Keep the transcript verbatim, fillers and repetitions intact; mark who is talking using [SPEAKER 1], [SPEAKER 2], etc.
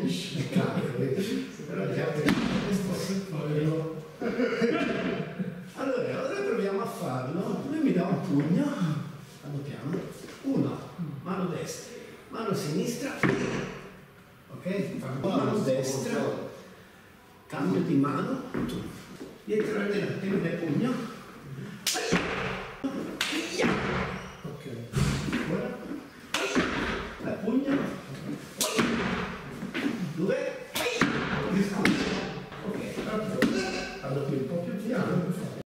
[SPEAKER 1] È chiaro, però allora, ora proviamo a farlo. Lui mi dà un pugno, vado piano, uno, mano destra, mano sinistra, ok? Mano destra, cambio di mano, tu, dietro la tela, tieni il pugno, ok, ora, la pugno, due,